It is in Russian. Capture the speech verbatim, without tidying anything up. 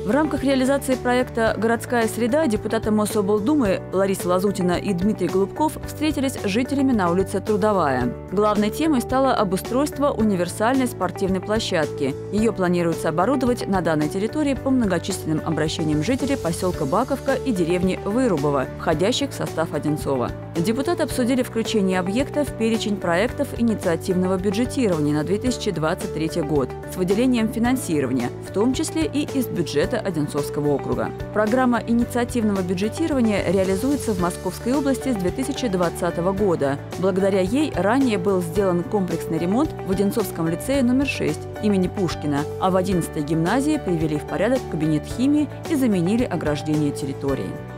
В рамках реализации проекта «Городская среда» депутаты Мособлдумы Лариса Лазутина и Дмитрий Голубков встретились с жителями на улице Трудовая. Главной темой стало обустройство универсальной спортивной площадки. Ее планируется оборудовать на данной территории по многочисленным обращениям жителей поселка Баковка и деревни Вырубово, входящих в состав Одинцова. Депутаты обсудили включение объекта в перечень проектов инициативного бюджетирования на две тысячи двадцать третий год с выделением финансирования, в том числе и из бюджета Одинцовского округа. Программа инициативного бюджетирования реализуется в Московской области с две тысячи двадцатого года. Благодаря ей ранее был сделан комплексный ремонт в Одинцовском лицее номер шесть имени Пушкина, а в одиннадцатой гимназии привели в порядок кабинет химии и заменили ограждение территории.